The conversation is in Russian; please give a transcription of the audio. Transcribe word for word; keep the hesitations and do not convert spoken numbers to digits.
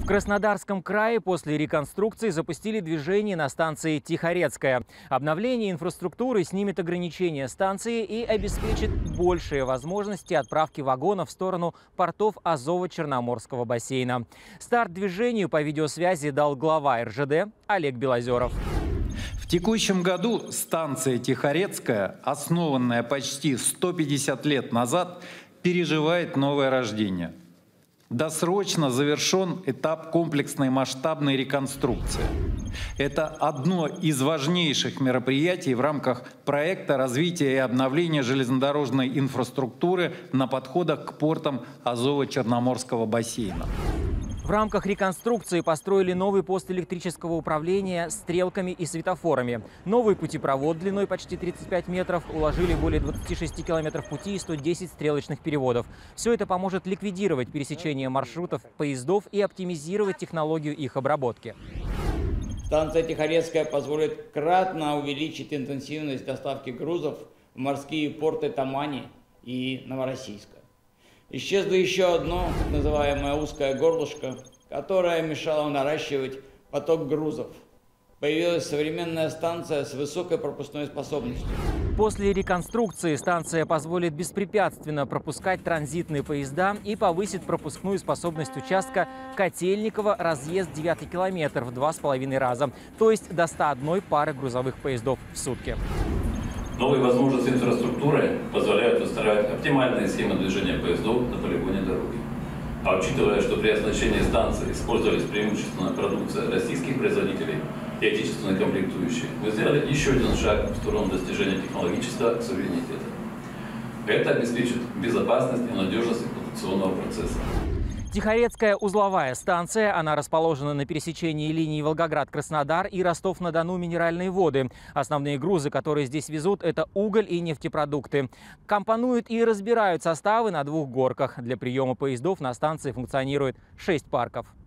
В Краснодарском крае после реконструкции запустили движение на станции Тихорецкая. Обновление инфраструктуры снимет ограничения станции и обеспечит большие возможности отправки вагонов в сторону портов Азово-Черноморского бассейна. Старт движению по видеосвязи дал глава эр жэ дэ Олег Белозеров. В текущем году станция Тихорецкая, основанная почти сто пятьдесят лет назад, переживает новое рождение. Досрочно завершен этап комплексной масштабной реконструкции. Это одно из важнейших мероприятий в рамках проекта развития и обновления железнодорожной инфраструктуры на подходах к портам Азово-Черноморского бассейна. В рамках реконструкции построили новый пост электрического управления стрелками и светофорами. Новый путепровод длиной почти тридцать пять метров, уложили более двадцати шести километров пути и сто десять стрелочных переводов. Все это поможет ликвидировать пересечение маршрутов поездов и оптимизировать технологию их обработки. Станция Тихорецкая позволит кратно увеличить интенсивность доставки грузов в морские порты Тамани и Новороссийска. Исчезло еще одно, так называемое узкое горлышко, которое мешало наращивать поток грузов. Появилась современная станция с высокой пропускной способностью. После реконструкции станция позволит беспрепятственно пропускать транзитные поезда и повысит пропускную способность участка Котельниково-разъезд девятый километр в два с половиной раза, то есть до ста одной пары грузовых поездов в сутки. Новые возможности инфраструктуры позволяют устраивать оптимальные схемы движения поездов на полигоне дороги. А учитывая, что при оснащении станции использовались преимущественно продукция российских производителей и отечественные комплектующие, мы сделали еще один шаг в сторону достижения технологического суверенитета. Это обеспечит безопасность и надежность эксплуатационного процесса. Тихорецкая узловая станция. Она расположена на пересечении линий Волгоград-Краснодар и Ростов-на-Дону минеральные воды. Основные грузы, которые здесь везут, это уголь и нефтепродукты. Компонуют и разбирают составы на двух горках. Для приема поездов на станции функционирует шесть парков.